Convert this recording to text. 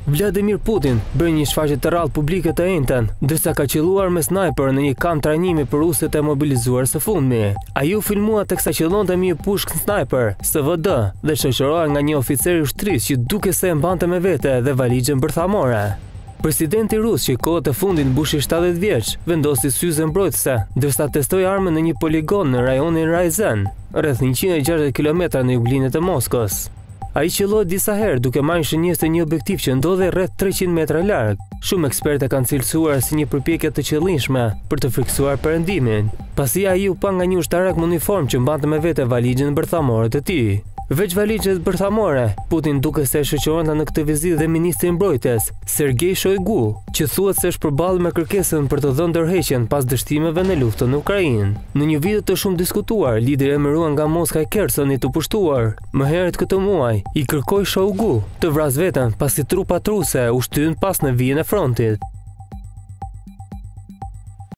Vladimir Putin bëri një shfaqje të rrallë publike të njëjtën, ndërsa ka qelluar me snajper në një kamp trajnimi për rusët e mobilizuar së fundmi. Ai u filmua teksa qëllonte me një pushkë snajper SVD dhe shoqërohej nga një oficer i ushtrisë që duke se e mbante me vete dhe valizhen bërthamore. Presidenti rus që i kohët e fundit mbushi 70 vjeç, vendosi syze mbrojtëse, ndërsa testoi armën në një poligon në rajonin Ryazan, rreth 160 km në juglinë e Moskës. Ai qelloi disa herë duke marrë shënjes të një objektiv që ndodhej rreth 300 metra larg. Shumë ekspertë kanë cilësuar si një përpjekje të qëllimshme për të friksuar perëndimin, pasi ai u pa nga një ushtarak me uniformë që mbante me vete valizhen bërthamore të tij. Veç valizhet bërthamore, Putin duke se shoqëronte në këtë vizitë dhe ministri i mbrojtjes, Sergei Shoigu, që thuhet se është përballë me kërkesën për të dhënë ndërheqjen pas dështimeve në luftën në Ukrainë. Në një video të shumë diskutuar, lideri emëruar nga Moska i Kherson i të pushtuar, më herët këtë muaj, i kërkoi Shoigu të vrasë veten pasi trupat ruse u shtyn pas në vijën e frontit.